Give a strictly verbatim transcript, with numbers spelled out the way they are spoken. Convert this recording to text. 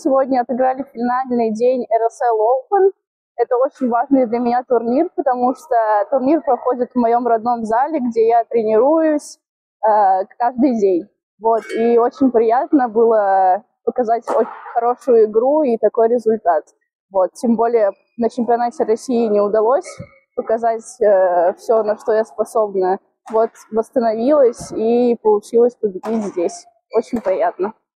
сегодня отыграли финальный день эр эс эл Open. Это очень важный для меня турнир, потому что турнир проходит в моем родном зале, где я тренируюсь э, каждый день. Вот, и очень приятно было показать очень хорошую игру и такой результат. Вот, тем более на чемпионате России не удалось показать э, все, на что я способна. Вот, восстановилась и получилось победить здесь. Очень приятно.